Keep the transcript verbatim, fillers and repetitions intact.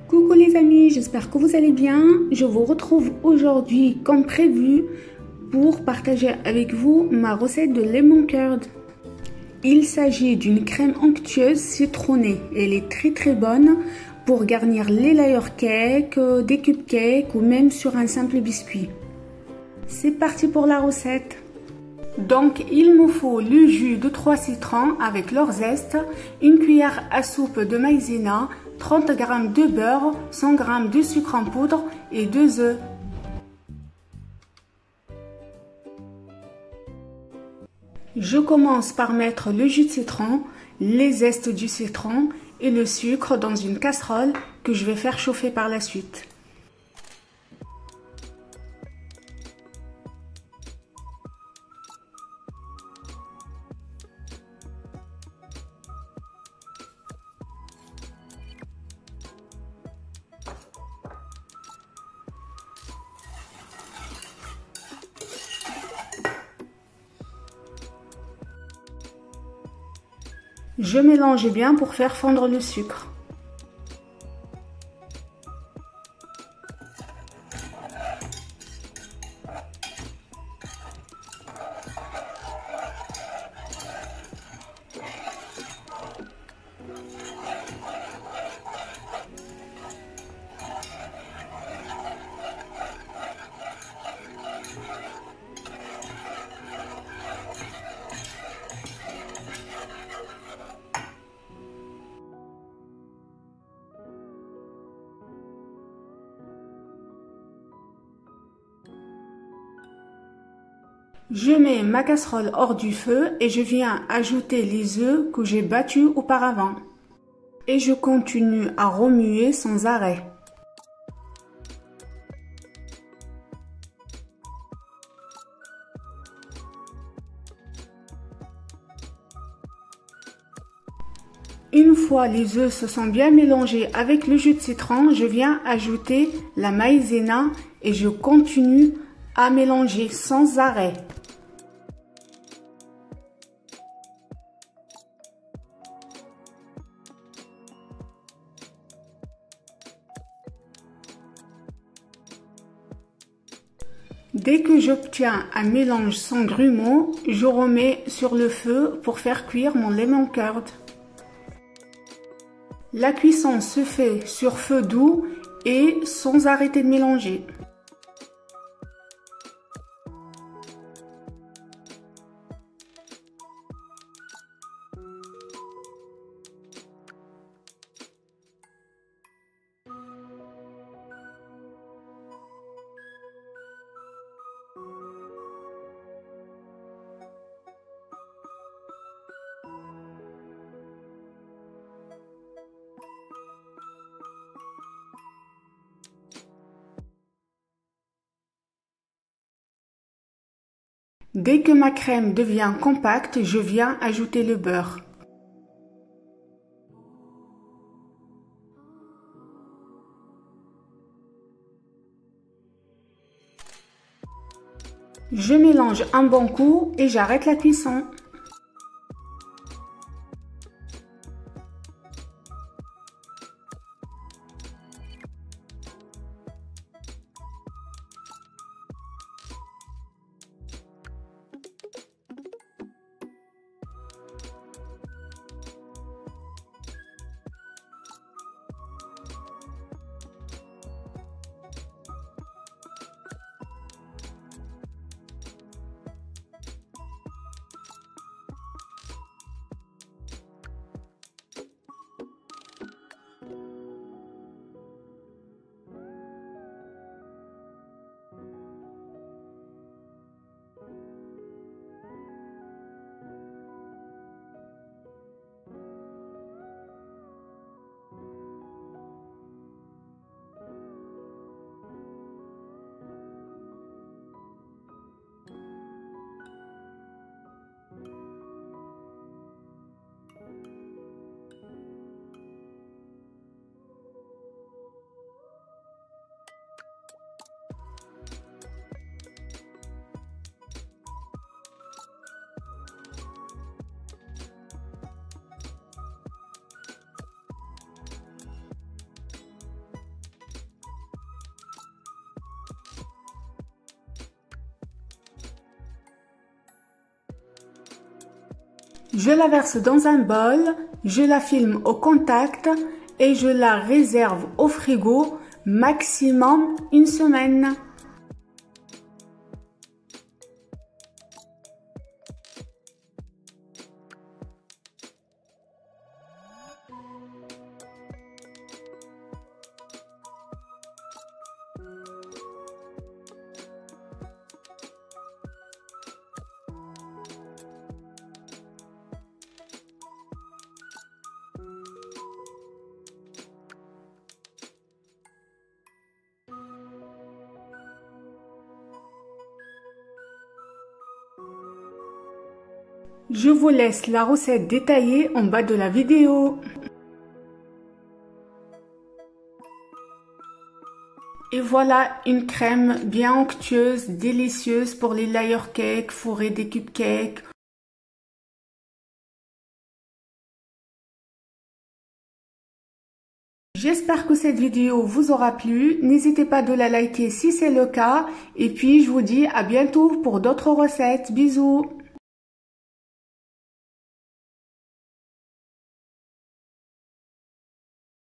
Coucou les amis, j'espère que vous allez bien. Je vous retrouve aujourd'hui comme prévu pour partager avec vous ma recette de lemon curd. Il s'agit d'une crème onctueuse citronnée. Elle est très très bonne pour garnir les layer cakes, des cupcakes ou même sur un simple biscuit. C'est parti pour la recette. Donc il me faut le jus de trois citrons avec leur zeste, une cuillère à soupe de maïzena, trente grammes de beurre, cent grammes de sucre en poudre et deux œufs. Je commence par mettre le jus de citron, les zestes du citron et le sucre dans une casserole que je vais faire chauffer par la suite. Je mélange bien pour faire fondre le sucre. Je mets ma casserole hors du feu et je viens ajouter les œufs que j'ai battus auparavant. Et je continue à remuer sans arrêt. Une fois les œufs se sont bien mélangés avec le jus de citron, je viens ajouter la maïzena et je continue à mélanger sans arrêt. Dès que j'obtiens un mélange sans grumeaux, je remets sur le feu pour faire cuire mon lemon curd. La cuisson se fait sur feu doux et sans arrêter de mélanger. Dès que ma crème devient compacte, je viens ajouter le beurre. Je mélange un bon coup et j'arrête la cuisson. Je la verse dans un bol, je la filme au contact et je la réserve au frigo maximum une semaine. Je vous laisse la recette détaillée en bas de la vidéo. Et voilà une crème bien onctueuse, délicieuse pour les layer cakes, fourrés des cupcakes. J'espère que cette vidéo vous aura plu. N'hésitez pas de la liker si c'est le cas. Et puis je vous dis à bientôt pour d'autres recettes. Bisous!